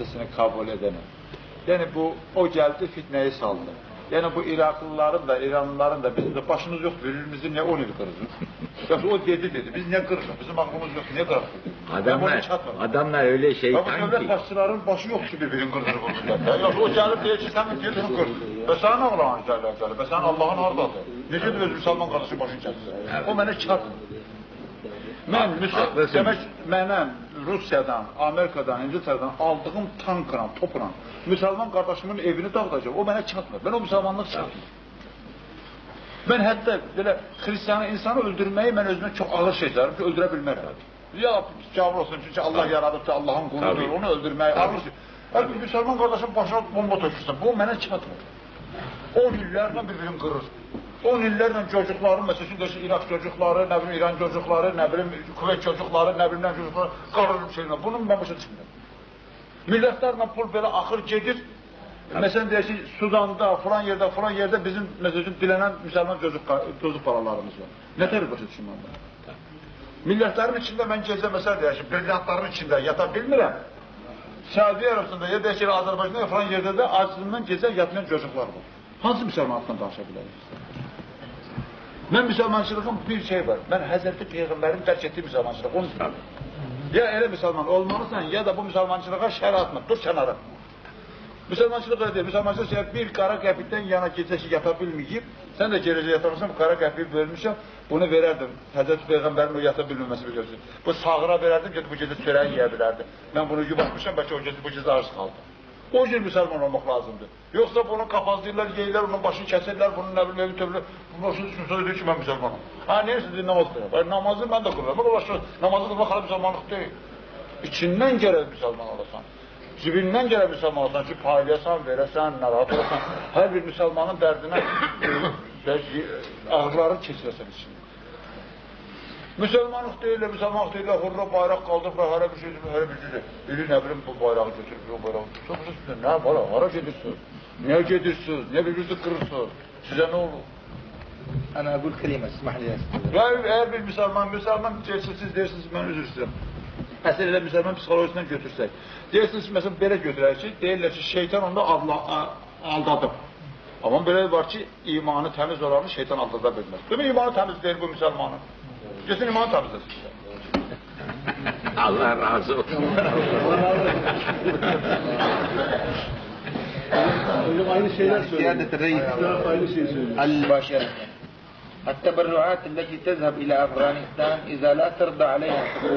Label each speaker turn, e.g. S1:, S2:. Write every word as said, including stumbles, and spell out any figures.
S1: kilsesini kabul edene. Yani bu, o geldi fitneyi saldı. Yani bu Iraklıların da, İranlıların da bizim de başımız yok, birbirimizi ne on il kırırız. Yoksa o dedi dedi, biz ne kırırız, bizim aklımız yok, ne kırırız?
S2: Adamlar, adamlar öyle şeytan
S1: ki. Bu devlet başçıların başı yok ki birbirini kırdır bu millete. Yoksa o gelip diye ki sen mi gelirsin kır. Ve sen ne oğlan gelirler gelir, ve sen Allah'ın hardadır. Necə de öz Müslüman kardeşi başını çəksin. O mənə çatmır. Mən, demək, mənəm Rusiyadan, Amerikadan, İngiltərədən aldığım tankla, topla Müslüman qardaşımın evini dağıdacaq, o mənə çatmır. Mən o müsəlmanlıq çatmır. Mən hətta belə Hristiyanı, insanı öldürməyi mən özümə çox ağır şey sayarım ki, öldürə bilmərəm. Ya cavab olsun çünki Allah yaradıbsa Allahın quludur, onu öldürməyi ağır şey. Hətta Müslüman qardaşım başına bomba tökürsən, bu mənə çatmır. on illərlə bir-birini qırır. on illərlə çocukların, mesela şimdi İrak çocukları, ne bileyim İran çocukları, ne bileyim Kuveyt çocukları, ne bileyim ne çocukları qarırır şeylə. Bunun mən başa çıxmıyorum. Millətlərlə pul belə axır gedir. Mesela deyək ki, Sudanda, falan yerde, falan yerde bizim mesela dilenen Müslüman çocuk, çocuk balalarımız var. Ne tabi başa düşünməm ben? Millətlərin içində mən gecə mesela deyək ki, brilyantların içində yata bilmirəm. Səudiyyə Ərəbisində ya deyək ki, Azərbaycanda ya falan yerde de acısından gecə yatmayan çocuklar var. Hansı müsəlmanlıqdan danışa bilərik? Mən müsəlmançılığın bir şey var. Mən Həzrəti Peyğəmbərin dərk etdiyi müsəlmançılıq. Onu ya elə müsəlman olmalısan, ya da bu müsəlmançılığa şər atma. Dur kənara. Müsəlmançılıq öyle deyil. Müsəlmançılıq şey, bir qara qəpikdən yana gecə ki, yata bilməyib, sən də gecə yatamırsan, bu qara qəpiyi bölmüşəm, bunu verərdim. Həzrəti Peyğəmbərin o yata bilməməsi biliyorsun. Bu sağıra verərdim, ki, bu gecə çörəyi yiyə bilərdi. Mən bunu yubatmışam, bəlkə o gecə, bu gecə arız qaldı. O cür müsəlman olmaq lazımdır. Yoxsa bunu qapazlayırlar, yeyirlər, onun başını kəsirlər, bunun nə bilim, evi tövürlər, bunun başını düşmür, sonra deyir ki, mən müsəlmanım. Ha, neyse deyir, namaz qılır. Namazı mən də qılıram. Mən ulaşır, namazı qılmaq xalı müsəlmanlıq deyil. İçindən gərək müsəlman olasan. Cibindən gərək müsəlman olasan ki, paylayasan, verəsən, narahat olasan. Hər bir müsəlmanın dərdinə ağırları keçirəsən içində. Müsəlmanlıq deyirlər, müsəlmanlıq deyirlər, hurra bayraq qaldırırlar, hara bir şeydir, hara bir şeydir. Biri nə bilim, bu bayrağı götürür, bu bayrağı götürür. Nə var, hara gedirsiniz? Niyə gedirsiniz? Niyə birbirinizi qırırsınız? Sizə nə olur?
S3: Ana qul kelimə, ismahli yastıdır.
S1: Ya eğer bir müsəlman, müsəlman siz deyirsiniz, mən üzr istəyirəm. Əsər elə müsəlman psikolojisindən götürsək. Deyirsiniz, məsələn, belə götürək ki, deyirlər ki, şeytan onda aldadıb. Amma belə var ki, imanı təmiz olanı şeytan aldada bilməz. Demək, imanı təmiz deyil bu müsəlmanın. Kesin imanı təmizləsin.
S2: Allah razı olsun.
S3: Hocam aynı şeyler söylüyor. Aynı şeyi söylüyor.
S4: البشر التبرعات التي تذهب إلى أفغانستان إذا لا ترضى عليها